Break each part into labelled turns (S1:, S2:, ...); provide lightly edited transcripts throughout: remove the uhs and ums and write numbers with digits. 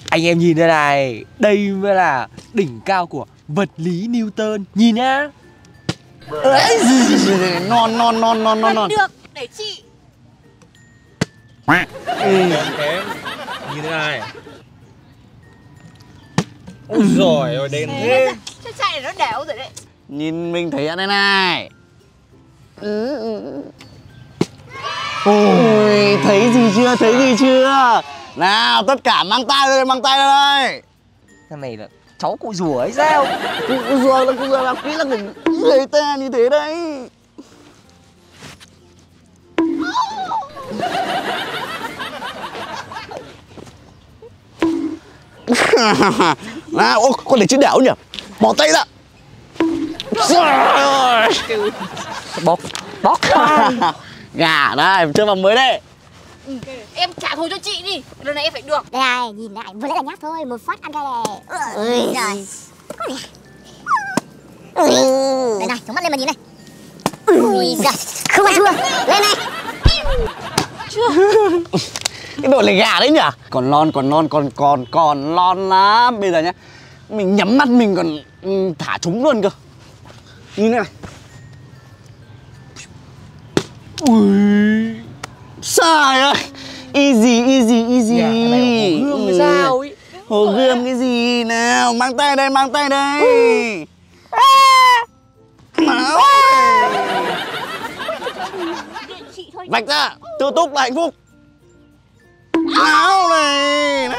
S1: Anh em nhìn đây này, đây mới là đỉnh cao của vật lý Newton. Nhìn nhá.
S2: Non. Được, để chị.
S3: Kém. Như thế này. Ôi giời ơi, đen thế.
S2: Cái chai này nó đẻo rồi đấy.
S4: Nhìn mình thể hiện đây này. Ôi, thấy gì chưa, thấy gì chưa? Nào, tất cả mang tay lên, mang tay lên đây.
S1: Thằng này là cháu cụ rùa hay sao?
S4: Cụ rùa làm kỹ là người ta như thế đấy. Nào, ô, con để chữ đẻo nhỉ? Bỏ tay ra.
S1: Bóc.
S4: Gà đây, chơi vòng mới đây.
S2: Em trả thù cho chị đi. Lần này em phải được.
S5: Đây này, nhìn lại, vừa lấy là nhát thôi, một phát ăn cái này. Ui giời. Đây này, chống mắt lên mà nhìn này. Ui giời, không ăn thua. Lên này.
S4: Cái đội này gà đấy nhỉ? Còn lon lắm. Bây giờ nhá, mình nhắm mắt mình còn thả chúng luôn cơ. Như này. Ui. Trời ơi. Easy.
S1: Cái này hồ gươm hay sao ấy?
S4: Hồ gươm cái gì nào? Mang tay đây. Nào. Vạch ra, tự túc là hạnh phúc. Nào này.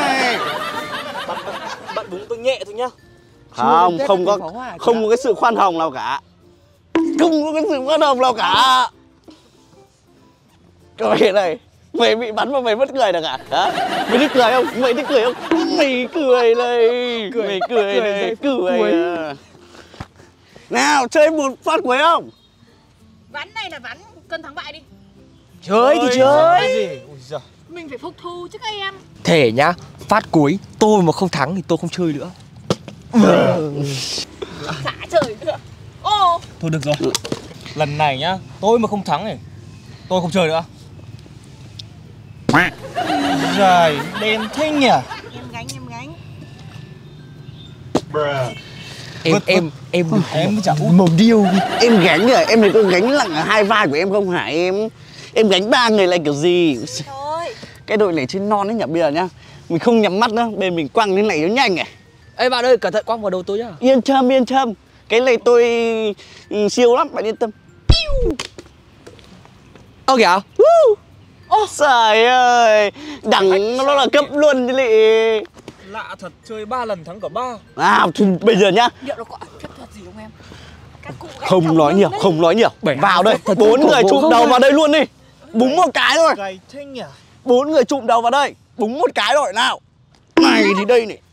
S3: Bạn búng tôi nhẹ thôi nhá.
S4: Không có cái sự khoan hồng nào cả. Cười này, mày bị bắn mà mày mất cười được à? Hả? Mày thích cười không? Mày cười này. Cười. Nào, chơi một phát cuối không?
S2: Ván này là ván cân thắng bại đi.
S1: Chơi thì chơi.
S3: Ôi giời.
S2: Mình phải phục thù chứ các em.
S1: Thể nhá, phát cuối tôi mà không thắng thì tôi không chơi nữa.
S2: Xả trời nữa. Ô.
S3: Thôi được rồi. Lần này nhá, tôi mà không thắng thì tôi không chơi nữa. Trời, đen thế nhỉ.
S2: Em gánh.
S1: Em chả mồm điêu.
S4: Em gánh rồi, em này có gánh nặng ở hai vai của em không hả em? Em gánh ba người lại kiểu gì?
S2: Thôi.
S4: Cái đội này chơi non đấy nhỉ. Bây giờ nhá, mình không nhắm mắt nữa, bên mình quăng cái này nó nhanh này.
S1: Ê bạn ơi, cẩn thận quăng vào đầu tôi nhá.
S4: Yên tâm. Cái này tôi siêu lắm, bạn yên tâm.
S1: Ô kìa.
S4: Trời ơi, đẳng nó là cấp luôn chứ lị.
S3: Lạ thật, chơi 3 lần thắng cả 3.
S4: Nào, thì bây giờ nhá.
S2: Liệu nó có phép thuật gì không em? Các cụ
S4: Không nói nhiều. Vào đây, 4 người chụm đầu vào đây luôn đi. Búng một cái thôi.
S3: Gầy thế nhỉ.
S4: 4 người chụm đầu vào đây, búng một cái rồi nào. Này thì đây này.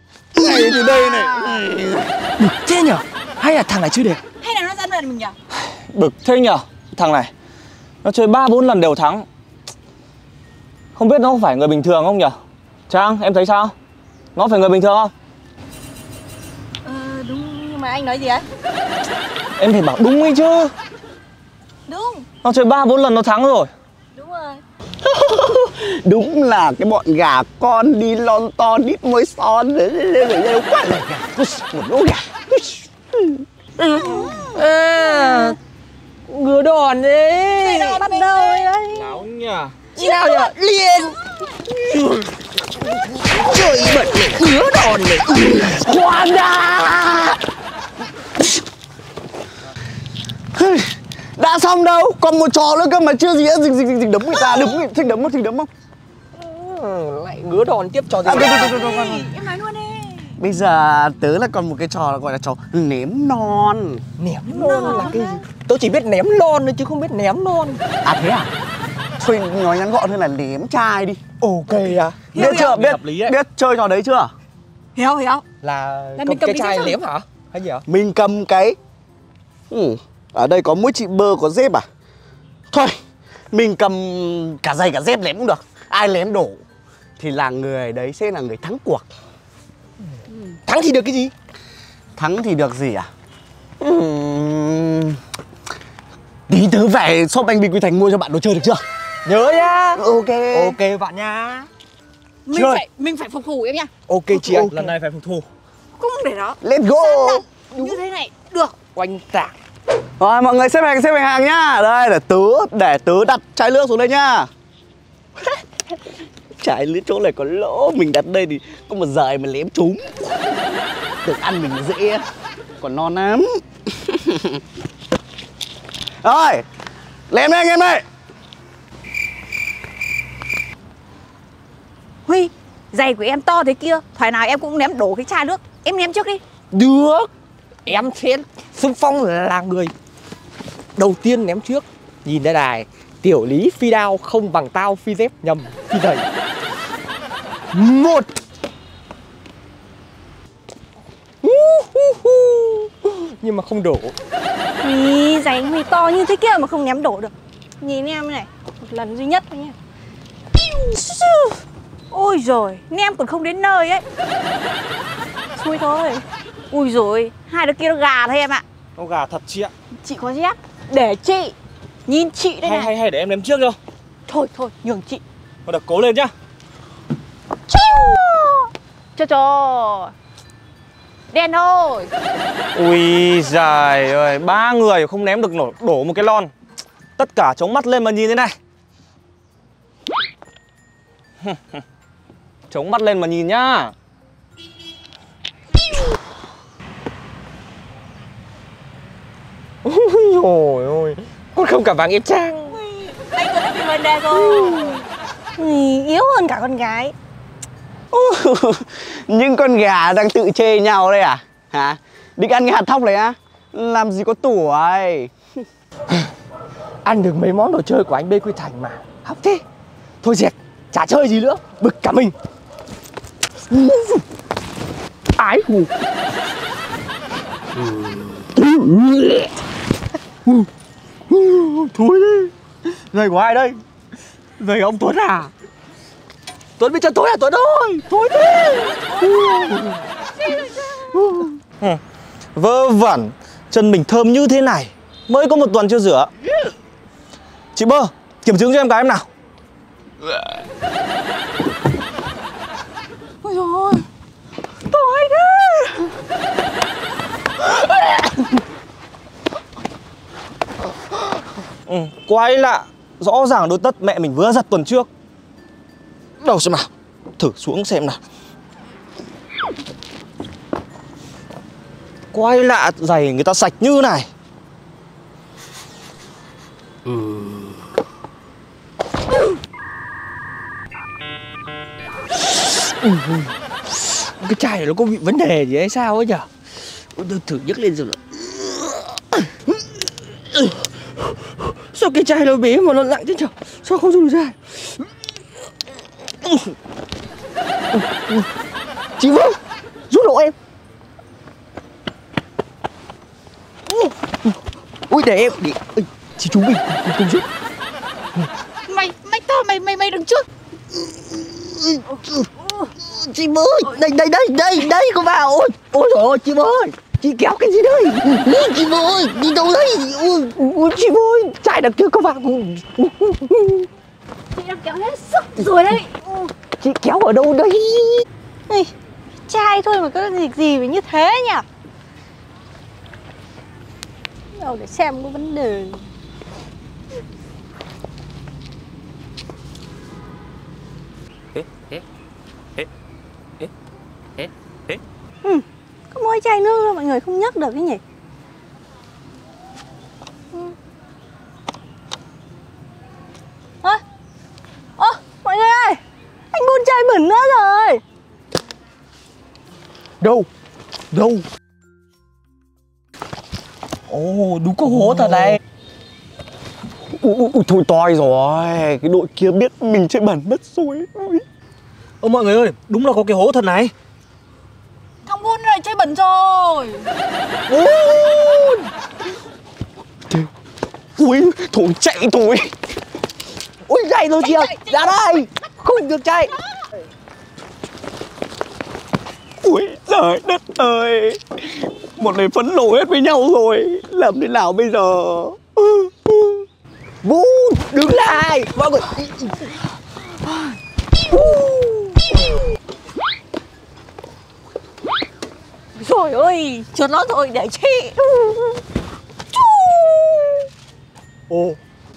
S1: Bực thế nhở? Hay là thằng này chơi đẹp?
S2: Hay là nó dẫn về mình nhỉ?
S3: Bực thế nhỉ. Thằng này nó chơi 3-4 lần đều thắng. Không biết nó có phải người bình thường không nhỉ? Trang, em thấy sao? Nó phải người bình thường không?
S2: Đúng, nhưng mà anh nói gì ấy?
S3: Em phải bảo đúng ấy chứ.
S2: Đúng.
S3: Nó chơi 3-4 lần nó thắng rồi.
S2: Đúng rồi.
S4: Đúng là cái bọn gà con đi lon ton đít môi son đấy quá là gà. Một lũ gà.
S1: Ngứa đòn đấy.
S2: Bắt đầu đấy.
S3: Láo nhỉ.
S1: Chị nào nhỉ? Liền. Trời bật này, ngứa đòn này.
S4: Khoan đã. Đã xong đâu, còn một trò nữa cơ mà chưa gì hết. Dịch đấm người ta, thích đấm không?
S1: Lại ngứa đòn tiếp trò gì?
S2: Em nói luôn đi.
S4: Bây giờ tớ là còn một cái trò gọi là trò ném non.
S1: Ném non là cái gì? Tôi chỉ biết ném lon thôi chứ không biết ném non.
S4: À thế à? Thôi nói ngắn gọn hơn là ném chai đi.
S1: Ok à?
S4: Biết chưa?
S3: Hợp lý đấy.
S4: Biết chơi trò đấy chưa?
S2: Hiểu.
S1: Là
S2: mình cầm
S1: cái
S2: đi
S1: chai
S2: chứ.
S1: ném hả? Hay gì hả?
S4: Mình cầm cái ở đây có mỗi chị Bơ có dép à? Thôi, mình cầm cả giày cả dép ném cũng được. Ai ném đổ thì là người đấy sẽ là người thắng cuộc.
S1: Thắng thì được cái gì?
S4: Thắng thì được gì à? Tí tớ về shop anh Bình Quy Thành mua cho bạn đồ chơi được chưa?
S1: Nhớ nhá.
S4: Ok.
S1: Ok bạn nhá.
S2: Mình phải phục thù em nha.
S1: Ok chị ơi.
S3: Lần này phải phục thù.
S2: Không để đó.
S4: Let's go.
S2: Như thế này được.
S1: Oanh tạc.
S4: Rồi mọi người xếp hàng nhá. Đây là để tớ đặt chai nước xuống đây nhá. Chai nước chỗ này có lỗ, mình đặt đây thì có một giời mà lém trúng. Được ăn mình dễ, còn non lắm. Rồi, lem đây em ơi.
S2: Huy, giày của em to thế kia, thoải nào em cũng ném đổ cái chai nước. Em ném trước đi.
S1: Được. Em sẽ xung phong là người đầu tiên ném trước. Nhìn đây này, tiểu lý phi đao không bằng tao phi dép nhầm phi giày. 1. Nhưng mà không đổ.
S2: Huy, giày anh Huy to như thế kia mà không ném đổ được. Nhìn em này, một lần duy nhất thôi nha. Ôi rồi, ném còn không đến nơi ấy. Xui thôi. Ui rồi, hai đứa kia nó gà thôi em ạ.
S3: Nó gà thật chị ạ.
S2: Chị có dép. Để chị. Nhìn chị đây này.
S3: Hay để em ném trước cho.
S2: Thôi, nhường chị.
S3: Thôi được, cố lên nhá.
S2: Cho. Đen thôi.
S3: Ui giời ơi, 3 người không ném được đổ một cái lon. Tất cả chống mắt lên mà nhìn thế này. Chống mắt lên mà nhìn nhá.
S1: Ôi ôi, con không cả vàng em Trang.
S2: Anh có bị vấn đề rồi. Yếu hơn cả con gái.
S4: Những con gà đang tự chê nhau đây à? Hả? Định ăn cái hạt thóc này á? Làm gì có tuổi.
S1: Ăn được mấy món đồ chơi của anh Bê Quy Thành mà học thế. Thôi dẹp, chả chơi gì nữa. Bực cả mình. Ái hù. Thôi đi. Giày của ai đây? Giày ông Tuấn à? Tuấn với chân tối à Tuấn ơi? Thôi đi.
S3: Vớ vẩn, chân mình thơm như thế này mới có 1 tuần chưa rửa. Chị Bơ, kiểm chứng cho em cái em nào.
S2: Ôi dồi, tối thế.
S3: Quái lạ, rõ ràng đôi tất mẹ mình vừa giặt tuần trước. Đâu xem nào, thử xuống xem nào. Quái lạ, giày người ta sạch như này.
S1: Cái chai này nó có bị vấn đề gì hay sao ấy nhở? Tôi thử nhấc lên rồi. Sao cái chai nó bé mà nó nặng thế nhở? Sao không dùng ra?
S4: Chị Vương, giúp đỡ em.
S1: Ui để em để... Chị chú mình cùng giúp.
S2: Mày đứng trước.
S1: Chị ơi, đây có vào. Ôi trời ơi, chị ơi, chị kéo cái gì đây? Chị ơi, đi đâu đấy? Ôi chị ơi, chai đằng kia có vào.
S2: Chị đang kéo hết sức rồi đấy.
S1: Chị kéo ở đâu đấy?
S2: Ê, trai thôi mà có việc gì phải như thế nhỉ? Đâu để xem có vấn đề. Có mỗi chai nước thôi mọi người không nhấc được cái nhỉ? Mọi người ơi, anh buôn chai bẩn nữa rồi.
S1: Đâu? Ồ, đúng có hố thật này.
S4: Thôi toi rồi. Cái đội kia biết mình chơi bẩn mất rồi.
S3: Ô mọi người ơi, đúng là có cái hố thật này.
S2: Thằng buôn này chơi bẩn rồi.
S4: Ui, thôi chạy thôi.
S1: Ui chạy rồi chị ơi, ra đây. Không được chạy.
S4: Ui trời đất ơi. Một này phấn nộ hết với nhau rồi. Làm thế nào bây giờ?
S1: Vũ, đứng lại. Mọi người.
S2: Trời ơi, chuột nó thôi để chị.
S4: Ô.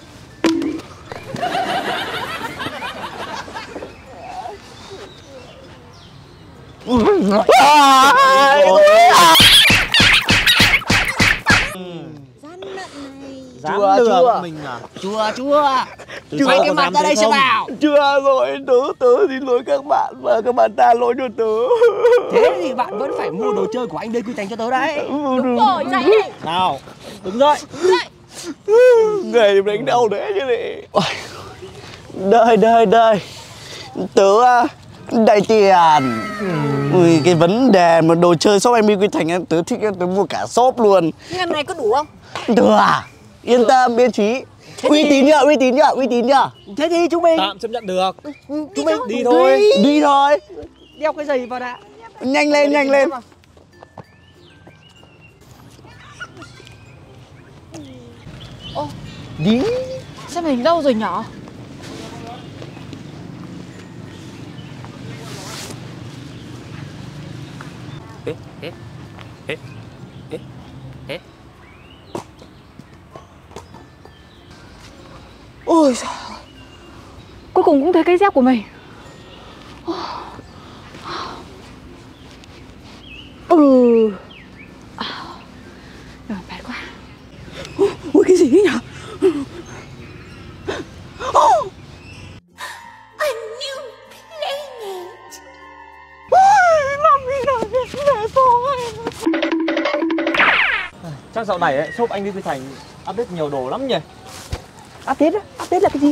S1: Dám lừa mình à? Mày cái mặt ra đây xem nào.
S4: Chưa rồi, tớ xin lỗi các bạn và các bạn tha lỗi cho tớ.
S1: Thế thì bạn vẫn phải mua đồ chơi của anh đây Quy Thành cho tớ đấy.
S2: Đúng rồi, dậy đi.
S1: Nào, đứng dậy.
S4: Ngày đánh đau đấy chứ này. Đây. Tớ đầy tiền. Ui, cái vấn đề mà đồ chơi shop anh Quy Thành tớ thích, tớ mua cả shop luôn.
S2: Ngân này có đủ không?
S4: Được à? Yên tâm, biên trí. Uy tín nhá.
S1: Thế thì chúng mình
S3: Tạm chấp nhận được.
S1: chúng mình
S3: Đi thôi.
S4: Đi thôi.
S1: đeo cái giày vào đã.
S4: Nhanh lên.
S1: Đi.
S2: Xem hình đâu rồi nhỏ?
S1: Ôi giời.
S2: Cuối cùng cũng thấy cái dép của mình. Rồi, mệt quá.
S1: Ui, cái gì ấy nhỉ?
S5: A new playmate.
S3: Chắc dạo này ấy, shop anh đi Quy Thành update nhiều đồ lắm nhỉ.
S1: Update là cái gì?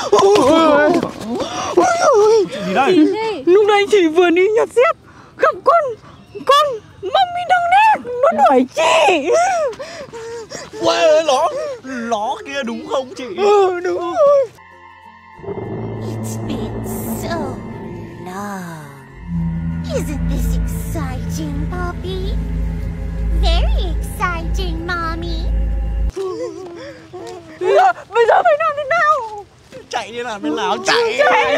S3: Gì đây?
S1: Lúc này chị vừa đi nhặt dép gặp con mami đồng nét, nó đuổi chị.
S4: Quê nó kia đúng không chị?
S1: Đúng rồi.
S5: It's been so long. Isn't this exciting, Poppy? Very exciting, Mommy.
S1: Bây giờ phải làm thế nào?
S4: Chạy đi làm bên nào chạy.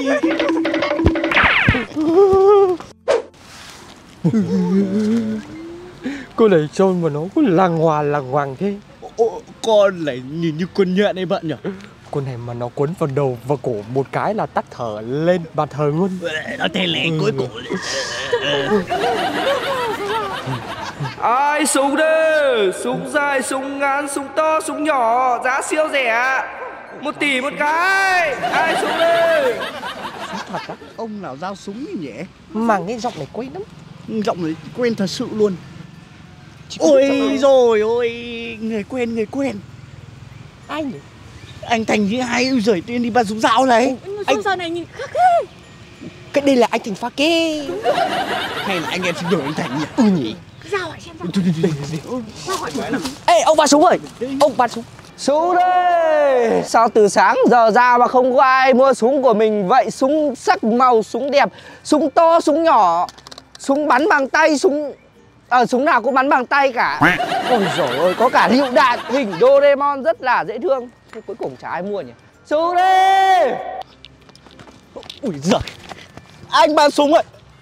S1: Cô này trông mà nó cứ lằng hoàng thế.
S4: Con lại nhìn như con nhện ấy bạn nhỉ?
S1: Con này mà nó quấn vào đầu và cổ một cái là tắt thở lên bàn thờ luôn.
S4: Nó tê lè cuối cổ.
S6: Ai súng đi, súng dài, súng ngắn, súng to, súng nhỏ, giá siêu rẻ, 1 tỷ một cái. Ai súng đi.
S4: Thật á? Ông nào giao súng nhỉ?
S1: Mà nghe giọng này quen lắm.
S4: Giọng này quen thật sự luôn. Ôi rồi ôi, người quen.
S1: Ai nhỉ?
S4: Anh Thành với ai rời tên đi bắn súng dạo này.
S2: Anh giờ này nhìn khác thế.
S1: Cái đây là anh Thành Pha Kê.
S4: Hay là anh em xin đổi anh Thành nhỉ?
S1: Nhỉ.
S2: Ra hỏi xem sao.
S1: Ê, ông bắn súng ơi. Ông bắn súng. Súng đây. Sao từ sáng giờ ra mà không có ai mua súng của mình vậy? Súng sắc màu, súng đẹp, súng to, súng nhỏ, súng bắn bằng tay, súng nào cũng bắn bằng tay cả. Ôi dồi ôi, có cả lựu đạn hình Doraemon rất là dễ thương. Thế cuối cùng chả ai mua nhỉ? Súng đi.
S4: Ui giời, anh bắn súng rồi.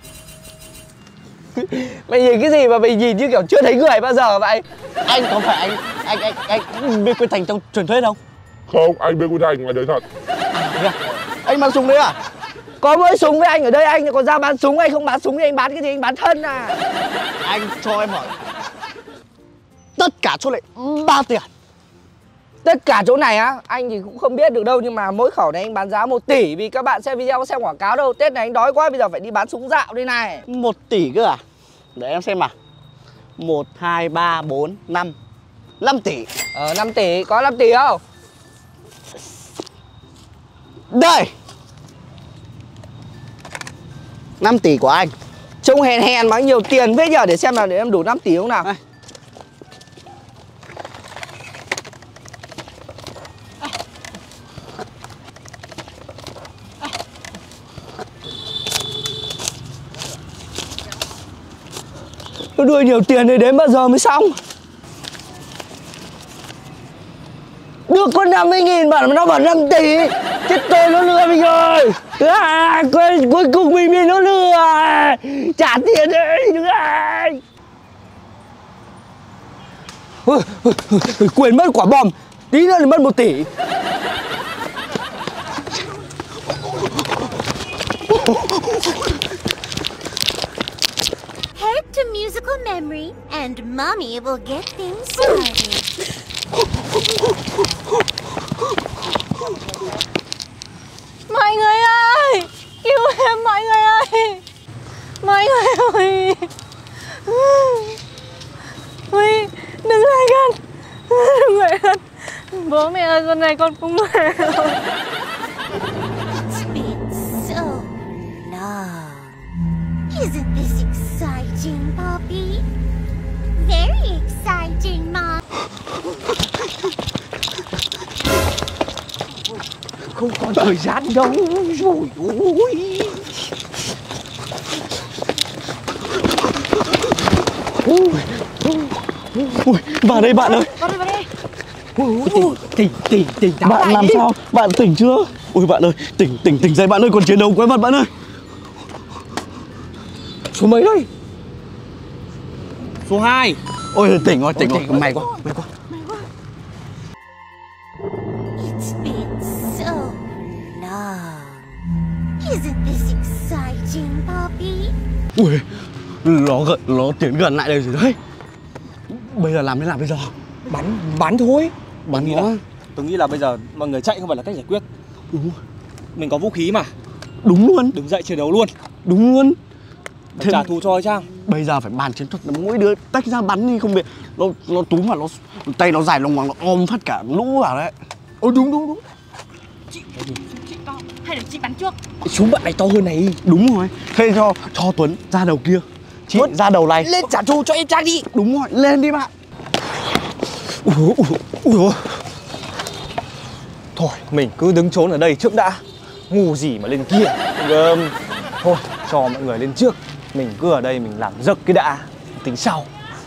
S1: Mày nhìn cái gì mà mày nhìn như kiểu chưa thấy người bao giờ vậy?
S4: Anh có phải anh Bê Quy Thành trong truyền thuyết không?
S7: Không, anh Bê Quy Thành là đời thật.
S4: Anh bắn súng đấy à?
S1: Có mỗi súng với anh ở đây, anh còn ra bán súng, anh không bán súng thì anh bán cái gì? Anh bán thân à?
S4: Anh cho em hỏi, tất cả chỗ này bao tiền?
S1: Tất cả chỗ này á, anh thì cũng không biết được đâu. Nhưng mà mỗi khẩu này anh bán giá 1 tỷ. Vì các bạn xem video có xem quảng cáo đâu. Tết này anh đói quá, bây giờ phải đi bán súng dạo đây này.
S4: 1 tỷ cơ à? Để em xem nào. 1, 2, 3, 4, 5 5 tỷ.
S1: 5 tỷ, có 5 tỷ không?
S4: Đây 5 tỷ của anh.
S1: Trông hèn mà nhiều tiền thế nhờ. Để xem nào, để em đủ 5 tỷ không nào.
S4: Đây.
S1: Nó đưa nhiều tiền thì đến bao giờ mới xong? Được có 50.000 mà nó bảo 5 tỷ. Chết tôi, nó lừa mình rồi. Cuối cùng mình bị nó lừa. Trả tiền đi. Quên mất quả bom. Tí nữa là mất 1 tỷ.
S5: Head to musical memory and mommy will get things started.
S2: Mọi người ơi, cứu em mọi người ơi. Mọi người ơi. Ui, đừng lại gần. Đừng lại gần. Bố mẹ ơi, con này con cũng về rồi.
S5: It's been so long. Isn't this exciting, Poppy? Very exciting, Mom.
S1: Không còn thời gian đâu rồi.
S4: Ui, vào đây bạn ơi.
S2: Vào đây.
S1: Tỉnh táo
S4: Bạn
S1: lại
S4: làm
S1: đi.
S4: sao? Bạn tỉnh chưa? Ui bạn ơi, tỉnh dậy bạn ơi, còn chiến đấu quái vật bạn ơi.
S1: Số mấy đây?
S3: Số 2.
S4: Ôi tỉnh rồi, may quá.
S5: It's been so long. Isn't this exciting, Poppy?
S4: Ui, nó tiến gần lại đây rồi đấy. Bây giờ làm thế nào bây giờ?
S1: Bắn thôi.
S4: Bắn
S3: nghĩ
S4: nó.
S3: Tôi nghĩ là bây giờ mọi người chạy không phải là cách giải quyết.
S4: Đúng,
S3: Mình có vũ khí mà.
S4: đúng luôn,
S3: Đứng dậy chiến đấu luôn.
S4: đúng luôn.
S3: Phải trả thù cho Trang.
S4: Bây giờ phải bàn chiến thuật, mỗi đứa tách ra bắn đi, không biết nó túm vào, nó tay nó dài lông ngoằng, nó ôm phát cả lũ vào đấy.
S1: Ôi đúng.
S2: Chị to hay là chị bắn trước?
S1: Súng bạn này to hơn này.
S4: Đúng rồi. Thế cho Tuấn ra đầu kia, chị ra đầu này.
S1: Lên trả thù cho em Trang đi.
S4: Đúng rồi, lên đi bạn.
S3: Ui. Thôi mình cứ đứng trốn ở đây trước đã. Ngu gì mà lên kia. Thôi cho mọi người lên trước. Mình cứ ở đây mình làm giật cái đã. Tính sau.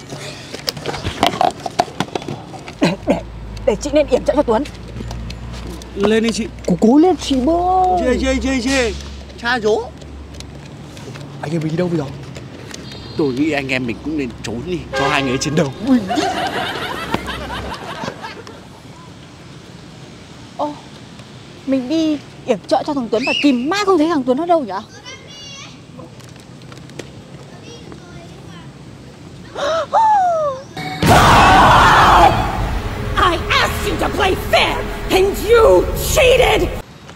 S2: Để chị nên yểm trợ cho Tuấn.
S4: Lên đi chị.
S1: Cố lên chị bơi.
S4: Chê. Cha dỗ.
S1: Anh em mình đi đâu bây giờ?
S4: Tôi nghĩ anh em mình cũng nên trốn đi, cho hai người chiến đấu.
S2: Ô, mình đi yểm trợ cho thằng Tuấn và tìm mãi không thấy thằng Tuấn ở đâu nhỉ?
S8: I asked you to play fair, and you cheated!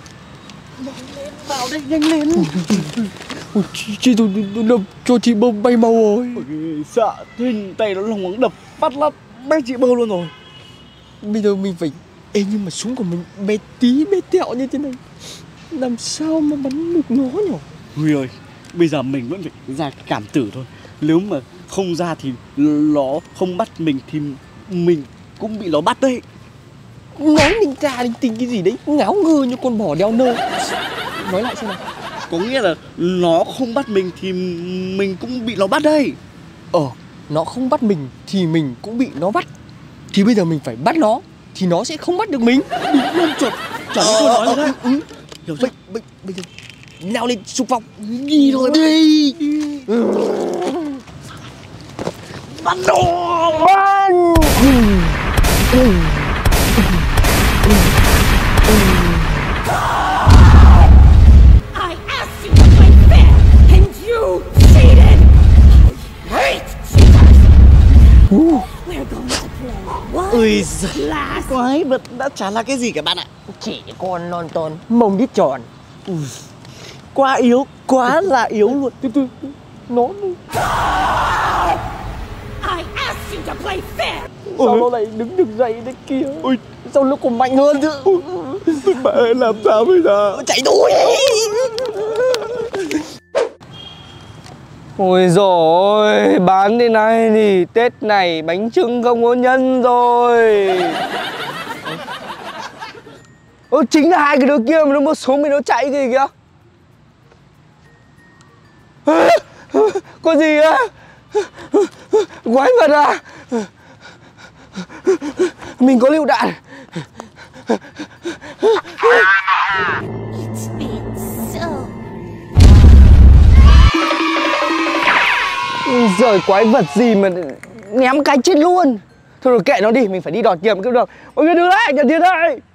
S1: Vào đây nhanh lên. Chị tôi cho chị bơ bay màu rồi.
S4: Sợ thế tay nó lồng ngoằng đập phát lắm, bé chị bơ luôn rồi.
S1: Bây giờ mình phải. Ê nhưng mà súng của mình bé tí bé tẹo như thế này, làm sao mà bắn được nó nhỉ?
S4: Huy ơi, bây giờ mình vẫn phải ra cảm tử thôi. Nếu mà không ra thì nó không bắt mình thì mình cũng bị nó bắt đấy.
S1: Nói linh ta linh tinh cái gì đấy, ngáo ngơ như con bò đeo nơ. Nói lại xem nào.
S4: Có nghĩa là nó không bắt mình thì mình cũng bị nó bắt đấy.
S1: Nó không bắt mình thì mình cũng bị nó bắt. Thì bây giờ mình phải bắt nó thì nó sẽ không bắt được mình.
S4: Đúng luôn, chuẩn câu nói rồi đấy.
S1: Hiểu chưa? Bây giờ leo lên xung phong. Đi rồi đi.
S4: Bắt nó.
S1: Bắn.
S8: I asked you to play fair, and you cheated! I hate cheaters! We're going to play
S4: Ui
S8: one
S4: giời,
S8: last
S4: quái vật đã chả là cái gì cả bạn ạ.
S1: Chỉ con non ton mông đít tròn.
S4: Quá yếu, quá là yếu luôn.
S1: Từ nó
S8: I asked you to play fair!
S1: sao nó lại đứng được dậy đấy kia. Ôi sao nó còn mạnh hơn chứ.
S4: Bạn ơi, làm sao bây giờ?
S1: Chạy thôi. Ôi dồi, bán thế này thì Tết này bánh chưng không có nhân rồi. Chính là hai cái đứa kia mà nó mua súng thì nó chạy cái gì kìa. Có gì á? Quái vật à? Mình có lựu đạn.
S5: It's been so
S1: Giời, quái vật gì mà ném cái chết luôn. Thôi rồi kệ nó đi, mình phải đi đòi tiền mới được. Mọi người đưa lại, nhận tiền đây.